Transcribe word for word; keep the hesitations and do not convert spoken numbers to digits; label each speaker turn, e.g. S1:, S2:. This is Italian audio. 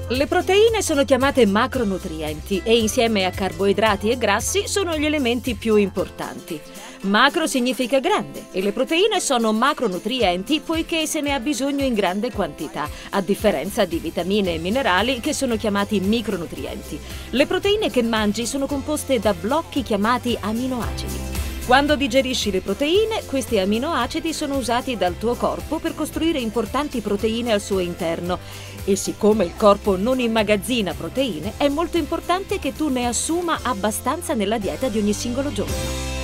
S1: Le proteine sono chiamate macronutrienti e insieme a carboidrati e grassi sono gli elementi più importanti. Macro significa grande e le proteine sono macronutrienti poiché se ne ha bisogno in grande quantità, a differenza di vitamine e minerali che sono chiamati micronutrienti. Le proteine che mangi sono composte da blocchi chiamati aminoacidi. Quando digerisci le proteine, questi aminoacidi sono usati dal tuo corpo per costruire importanti proteine al suo interno e siccome il corpo non immagazzina proteine, è molto importante che tu ne assuma abbastanza nella dieta di ogni singolo giorno.